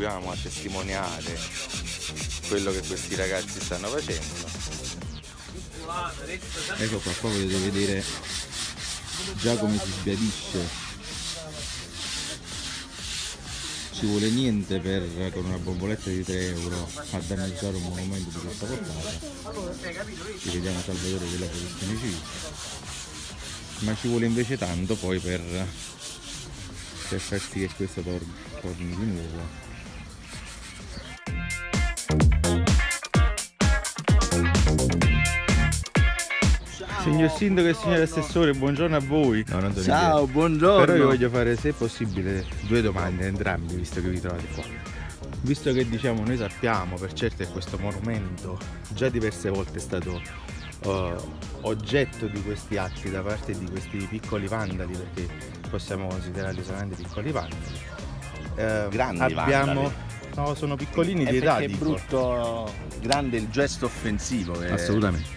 proviamo a testimoniare quello che questi ragazzi stanno facendo. Ecco qua potete vedere già come si sbiadisce. Ci vuole niente per, con una bomboletta di 3 euro, a danneggiare un monumento di questa portata. Ci vediamo Salvatore della Protezione Civile, ma ci vuole invece tanto poi per far sì che questo torni di nuovo. Signor Sindaco e signor Assessore, buongiorno a voi. No, ciao, buongiorno. Però io voglio fare, se possibile, 2 domande entrambi, visto che vi trovate qua. Visto che diciamo noi sappiamo per certo che questo monumento già diverse volte è stato oggetto di questi atti da parte di questi piccoli vandali, perché possiamo considerarli solamente piccoli vandali. Grandi vandali. No, sono piccolini di età. È brutto, grande il gesto offensivo. Assolutamente.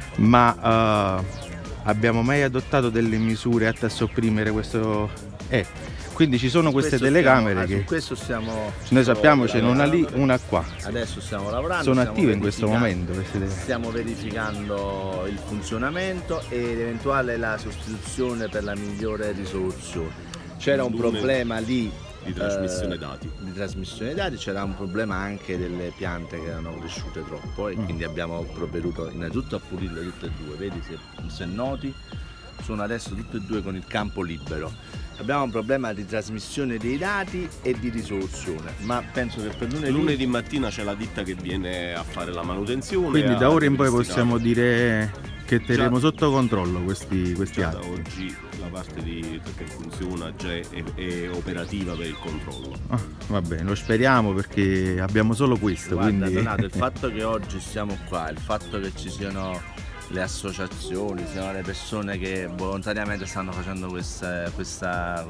Ma abbiamo mai adottato delle misure atte a sopprimere questo? Quindi ci sono queste telecamere che... Su questo stiamo... Noi sappiamo c'è una lì, una qua. Adesso stiamo lavorando. Sono attive in questo momento queste stiamo verificando il funzionamento ed eventuale la sostituzione per la migliore risoluzione. C'era un problema lì di trasmissione dati. C'era un problema anche delle piante che erano cresciute troppo e quindi abbiamo provveduto innanzitutto a pulirle tutte e due. Vedi, se noti, sono adesso tutte e due con il campo libero. Abbiamo un problema di trasmissione dei dati e di risoluzione, ma penso che per lunedì mattina c'è la ditta che viene a fare la manutenzione. Quindi da ora in poi possiamo dire che terremo sotto controllo questi atti. Da oggi la parte che funziona già è operativa per il controllo. Va bene, lo speriamo perché abbiamo solo questo. Guarda, quindi... Donato, il fatto che oggi siamo qua, il fatto che ci siano le associazioni, siano le persone che volontariamente stanno facendo questa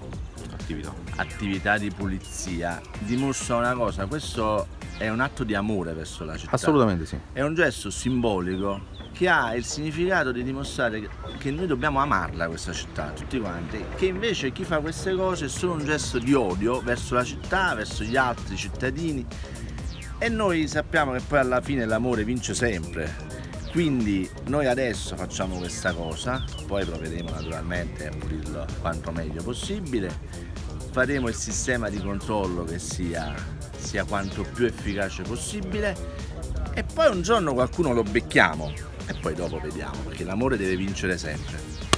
attività di pulizia, dimostra una cosa: questo è un atto di amore verso la città. Assolutamente sì. È un gesto simbolico che ha il significato di dimostrare che noi dobbiamo amarla questa città, tutti quanti, che invece chi fa queste cose è solo un gesto di odio verso la città, verso gli altri cittadini, e noi sappiamo che poi alla fine l'amore vince sempre. Quindi noi adesso facciamo questa cosa, poi provvederemo naturalmente a pulirlo quanto meglio possibile, faremo il sistema di controllo che sia quanto più efficace possibile e poi un giorno qualcuno lo becchiamo e poi dopo vediamo, perché l'amore deve vincere sempre.